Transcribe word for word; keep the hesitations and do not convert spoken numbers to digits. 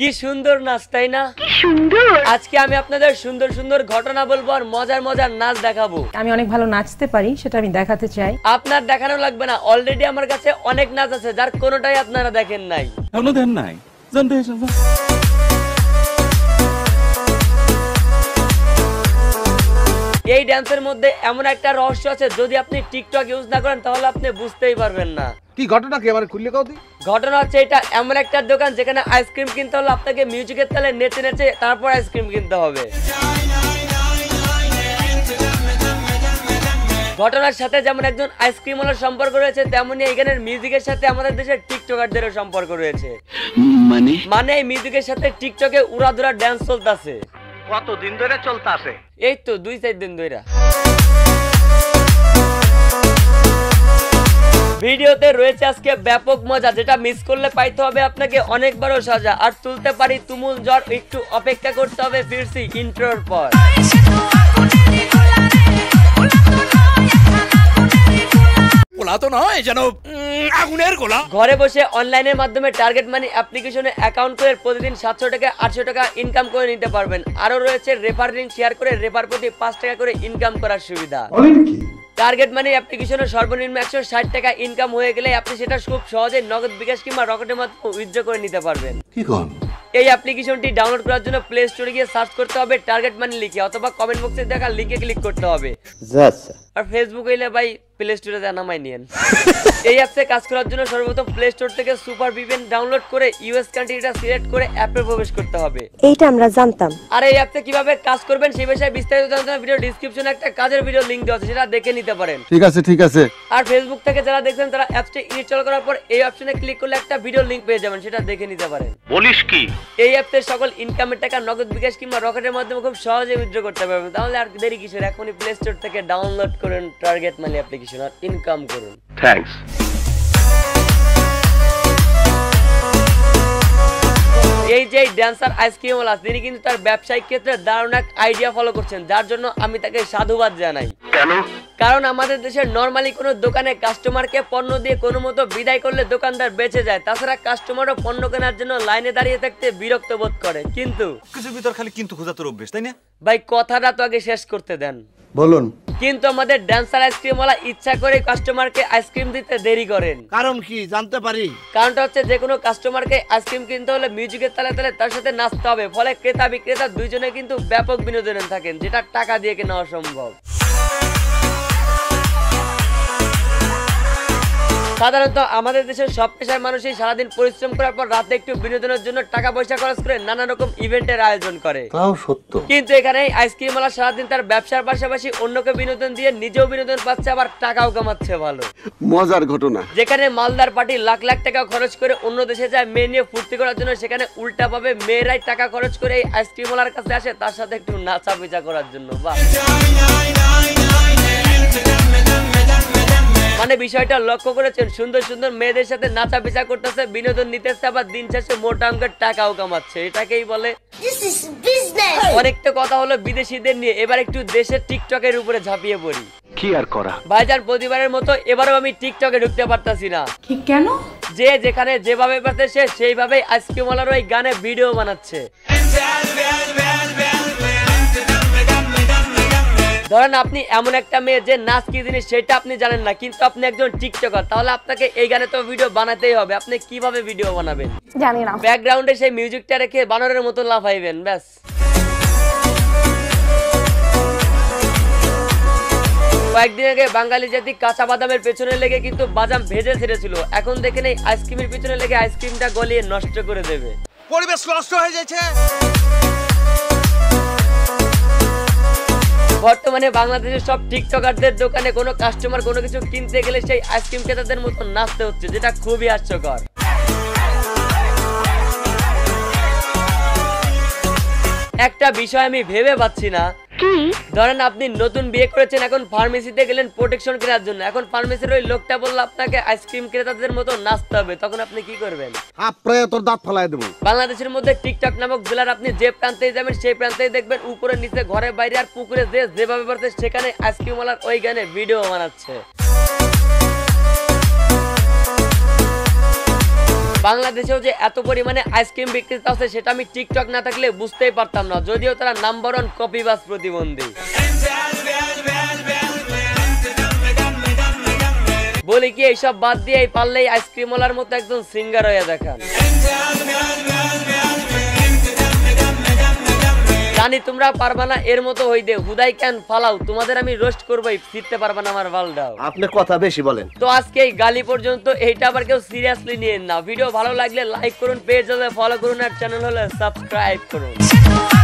কি সুন্দর নাচ তাই না? কি সুন্দর। আজকে আমি আপনাদের সুন্দর সুন্দর ঘটনা বলবো আর মজার মজার নাচ দেখাবো। আমি অনেক ভালো নাচতে পারি, সেটা আমি দেখাতে চাই। আপনার দেখানো লাগবে না, অলরেডি আমার কাছে অনেক নাচ আছে যার কোনোটাই আপনারা দেখেন নাই। এখনো দেন নাই, জানতে এসব। এই ড্যান্সের মধ্যে এমন একটা রহস্য আছে, যদি আপনি টিকটক ইউজ না করেন তাহলে আপনি বুঝতেই পারবেন না। কি ঘটনা কি আমার খুললে কও দি? ঘটনা হচ্ছে এটা এমন একটা দোকান যেখানে আইসক্রিম কিনতে হলে আপনাকে মিউজিকের তালে নেচে নেচে তারপর আইসক্রিম কিনতে হবে। ঘটনার সাথে যেমন একজন আইসক্রিমওয়ালার সম্পর্ক রয়েছে, তেমনি এখানের মিউজিকের সাথে আমাদের দেশের টিকটকারদেরও সম্পর্ক রয়েছে। মানে মানে এই মিউজিকের সাথে টিকটকে উড়াধুরা ডান্স চলতেছে। কতদিন ধরে চলতেছে? এই তো দুই চার দিন ধরে। ভিডিওতে রয়েছে আজকে ব্যাপক মজা, যেটা মিস করলে পাইতে হবে আপনাকে অনেক বড় সাজা। আর তুলতে পারি তুমুল জ্বর, একটু অপেক্ষা করতে হবে। ফিরছি ইন্ট্রোর পর। ঘরে বসে অনলাইনের মাধ্যমে টার্গেট মানি অ্যাপ্লিকেশনে অ্যাকাউন্ট করে প্রতিদিন সাতশো টাকা আটশো টাকা ইনকাম করে নিতে পারবেন। আরো রয়েছে রেফার লিংক শেয়ার করে রেফার প্রতি পাঁচ টাকা করে ইনকাম করার সুবিধা। টার্গেট মানি অ্যাপ্লিকেশনে সর্বনিম্ন একশো ষাট টাকা ইনকাম হয়ে গেলে আপনি সেটা খুব সহজে নগদ, বিকাশ কিংবা রকেটের মাধ্যমে উইথড্র করে নিতে পারবেন। এই অ্যাপ্লিকেশনটি ডাউনলোড করার জন্য প্লে স্টোরে গিয়ে সার্চ করতে হবে টার্গেট মানি লিখে, অথবা কমেন্ট বক্সে দেখা লিংকে ক্লিক করতে হবে। আর ফেসবুক হইলে ভাই প্লে স্টোরে যা নামাই নিয়েন। এই অ্যাপসে কাজ করার জন্য সর্বপ্রথম প্লে স্টোর থেকে সুপার ভিপিএন ডাউনলোড করে ইউএস কান্ট্রিটা সিলেক্ট করে অ্যাপে প্রবেশ করতে হবে। এইটা আমরা জানতাম। আর এই অ্যাপে কিভাবে কাজ করবেন সেই বিষয়ে বিস্তারিত জানতে ভিডিও ডেসক্রিপশনে একটা কাজের ভিডিও লিংক দেওয়া আছে, সেটা দেখে নিতে পারেন। ঠিক আছে ঠিক আছে। আর ফেসবুক থেকে যারা দেখছেন তারা অ্যাপসটি ইনস্টল করার পর এই অপশনে ক্লিক করলে একটা ভিডিও লিংক পেয়ে যাবেন, সেটা দেখে নিতে পারেন। বলিস কি? এই অ্যাপে সকল ইনকামের টাকা নগদ, বিকাশ কিংবা রকেটের মাধ্যমে খুব সহজে উইথড্র করতে পারবেন। তাহলে আর দেরি কিসের, এখনই প্লে স্টোর থেকে ডাউনলোড করুন টার্গেট মানি অ্যাপ্লিকেশন আর ইনকাম করুন। থ্যাঙ্কস। এই যে ড্যান্সার আইসক্রিমওয়ালা, তিনি কিন্তু তার ব্যবসায়িক ক্ষেত্রে দারুণ এক আইডিয়া ফলো করছেন, যার জন্য আমি তাকে সাধুবাদ জানাই। কেন? কারণ আমাদের দেশের নরমালি কোনো দোকানে কাস্টমারকে পণ্য দিয়ে কোনো মতো বিদায় করলে দোকানদার বেঁচে যায়। তাছাড়া কাস্টমারও পণ্য কেনার জন্য লাইনে দাঁড়িয়ে থাকতে বিরক্ত বোধ করে। কিন্তু কিছু ভিতর খালি কিন্তু খোঁজা তোর অভ্যেস, তাই না ভাই? কথাটা তো আগে শেষ করতে দেন। বলুন। কিন্তু আমাদের ড্যান্সার আইসক্রিমওয়ালা ইচ্ছা করে কাস্টমারকে আইসক্রিম দিতে দেরি করেন। কারণ কি জানতে পারি? কারণটা হচ্ছে যে কোনো কাস্টমারকে আইসক্রিম কিনতে হলে মিউজিকের তালে তালে তার সাথে নাচতে হবে, ফলে ক্রেতা বিক্রেতা দুইজনে কিন্তু ব্যাপক বিনোদনে থাকেন, যেটা টাকা দিয়ে কেনা অসম্ভব। সাধারণত আমাদের দেশের সব পেশার মানুষই সারাদিন পরিশ্রম করার পর রাতে একটু বিনোদনের জন্য টাকা পয়সা খরচ করে নানা রকম ইভেন্টের আয়োজন করে। তাও সত্য। কিন্তু এখানে আইসক্রিমওয়ালা সারাদিন তার ব্যবসার পাশাপাশি অন্যকে বিনোদন দিয়ে নিজেও বিনোদন পাচ্ছে, আবার টাকাও কামাচ্ছে। ভালো মজার ঘটনা। যেখানে মালদার পার্টি লাখ লাখ টাকা খরচ করে অন্য দেশে যায় মেয়ে নিয়ে ফুর্তি করার জন্য, সেখানে উল্টা ভাবে মেয়েরাই টাকা খরচ করে এই আইসক্রিমওয়ালার কাছে আসে তার সাথে একটু নাচা পিচা করার জন্য। বাহ, মানে বিষয়টা লক্ষ্য করেছেন? সুন্দর সুন্দর মেয়েদের সাথে নাচা পিচা করতেছে, বিনোদন নিতেছে, আবার দিন শেষে মোটা অঙ্কের টাকাও কামাচ্ছে। এটাকেই বলে বিজনেস। অনেকটা কথা হলো বিদেশিদের নিয়ে, এবার একটু দেশের টিকটকের উপরে ঝাঁপিয়ে পড়ি। কি আর করা ভাইজান, প্রতিবারের মতো এবারও আমি টিকটকে ঢুকতে পারতাছি না। ঠিক কেন? যে যেখানে যেভাবে পারছে সে সেইভাবেই আইসক্রিমওয়ালার ওই গানে ভিডিও বানাচ্ছে। ধরেন আপনি এমন একটা মেয়ে যে নাচ কি জিনিস সেটা আপনি জানেন না, কিন্তু আপনি একজন টিকটকার, তাহলে আপনাকে এই গানে তো ভিডিও বানাতেই হবে। আপনি কিভাবে ভিডিও বানাবেন জানি না। ব্যাকগ্রাউন্ডে সেই মিউজিকটা রেখে বানরের মতো লাফাইবেন, ব্যাস। কয়েকদিন আগে বাঙালি জাতি কাঁচা বাদামের পেছনে লেগে কিন্তু বাদাম ভেজে ছেড়েছিল, এখন দেখেন এই আইসক্রিমের পিছনে লেগে আইসক্রিমটা গলিয়ে নষ্ট করে দেবে। পরিবেশ নষ্ট হয়ে যাচ্ছে। বর্তমানে বাংলাদেশের সব টিকটকারদের দোকানে কোনো কাস্টমার কোনো কিছু কিনতে গেলে সেই আইসক্রিম ক্রেতাদের মতো নাচতে হচ্ছে, যেটা খুবই হাস্যকর। একটা বিষয় আমি ভেবে পাচ্ছি না, কি? ধরেন আপনি নতুন বিয়ে করেছেন, এখন ফার্মেসিতে গেলেন প্রোটেকশন কেনার জন্য, এখন ফার্মেসির ওই লোকটা বলল আপনাকে আইসক্রিম ক্রেতাদের মতো নাচতে হবে, তখন আপনি কি করবেন? আপরে তোর দাঁত ফেলাই দেব। বাংলাদেশের মধ্যে টিকটক নামক জেলার আপনি যে প্রান্তেই যাবেন সেই প্রান্তেই দেখবেন উপরে নিচে ঘরে বাইরে আর পুকুরে যে যেভাবে পারছে সেখানে আইসক্রিমওয়ালার ওই গানে ভিডিও বানাচ্ছে। বাংলাদেশেও যে এত পরিমাণে আইসক্রিম বিক্রেতা আছে সেটা আমি টিকটক না থাকলে বুঝতেই পারতাম না, যদিও তারা নাম্বার ওয়ান কপিবাজ প্রতিবন্ধী। বলি কি এইসব বাদ দিয়ে পারলেই আইসক্রিম ওয়ালার মতো একজন সিঙ্গার হয়ে দেখান। জানি তোমরা পারবা না এর মতো হইতে, হুদাই কেন ফালাও, তোমাদের আমি রোস্ট করবোই, ফিরতে পারবা না আমার বালটাও। আপনি কথা বেশি বলেন। তো আজকে এই গালি পর্যন্ত, এইটা আবার কেউ সিরিয়াসলি নিয়েন না। ভিডিও ভালো লাগলে লাইক করুন, পেজ হলে ফলো করুন, আর চ্যানেল হলে সাবস্ক্রাইব করুন।